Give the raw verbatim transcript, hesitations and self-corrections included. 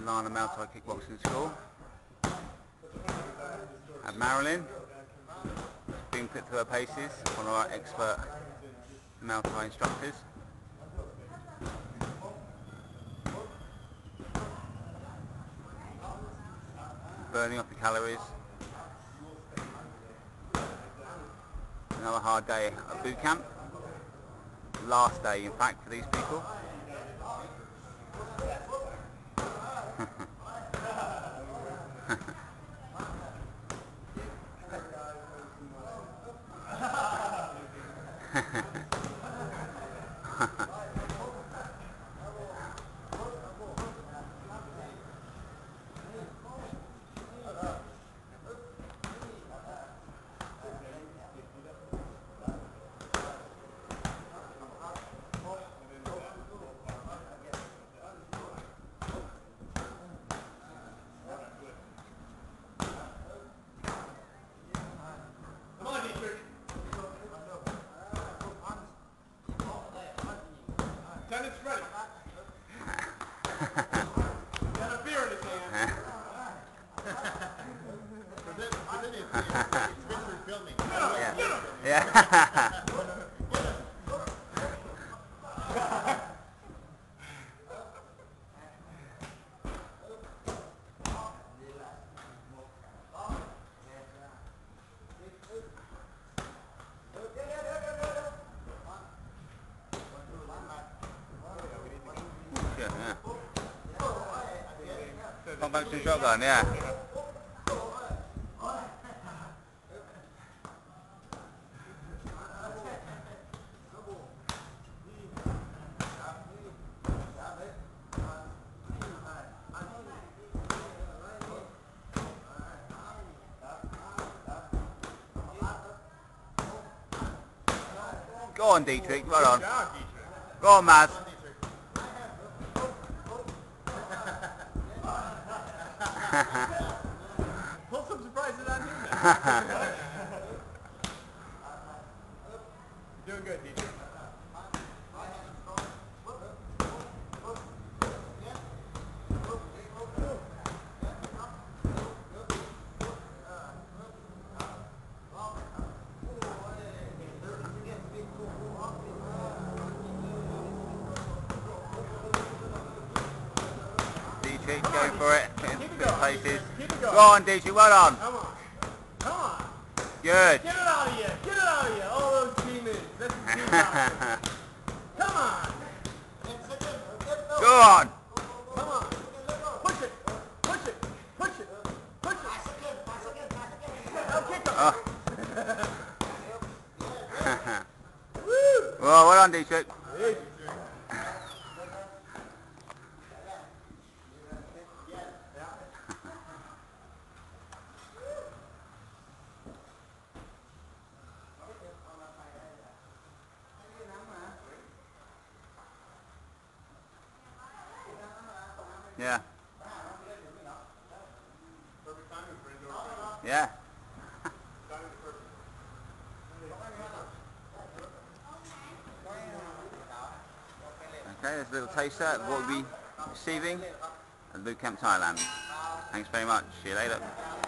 Banana Muay Thai Kickboxing School. At Marilyn, being put through her paces, one of our expert Muay Thai instructors. Burning off the calories. Another hard day of boot camp. Last day, in fact, for these people. Dennis ready. Got a beer in his hand. For this, for this, it's, it's Richard filming. Yeah. Yeah. Yeah. Pump action shotgun, yeah. Go on, Dietrich, well on. Go on, Maz. Pull some surprises on him then. You're doing good, D J. Go for it. Put Keep it good going. places. Keep it going. Go on, Dietrich, well on. Come on. Come on. Good. Get it out of you. Get it out of you. All those demons. This is demons. Come on. Go on. Come on. Push it. Push it. Push it. Push it. Now kick him. Oh. Woo. Well, well on, Dietrich. Yeah. Yeah. Okay, there's a little taster of what we'll be receiving at Boot Camp Thailand. Thanks very much. See you later.